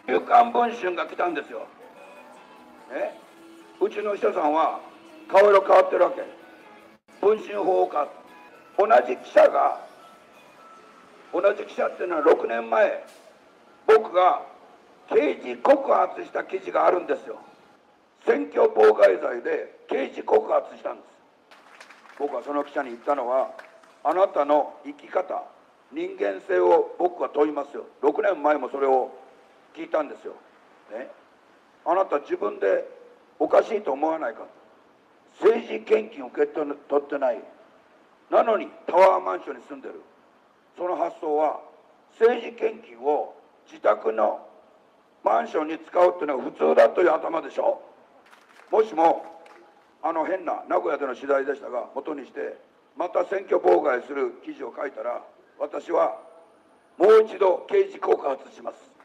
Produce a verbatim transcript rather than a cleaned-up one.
週刊文春が来たんですよ。ね、うちの秘書さんは顔色変わってるわけ。文春法か。同じ記者が、同じ記者っていうのはろくねんまえ、僕が刑事告発した記事があるんですよ。選挙妨害罪で刑事告発したんです。僕はその記者に言ったのは、あなたの生き方、人間性を僕は問いますよ。ろくねんまえもそれを聞いたんですよ。ね、あなた自分でおかしいと思わないか。政治献金を受け取ってない。なのにタワーマンションに住んでる。その発想は、政治献金を自宅のマンションに使うっていうのは普通だという頭でしょ。もしもあの変な名古屋での取材でしたが元にしてまた選挙妨害する記事を書いたら、私はもう一度刑事告発します。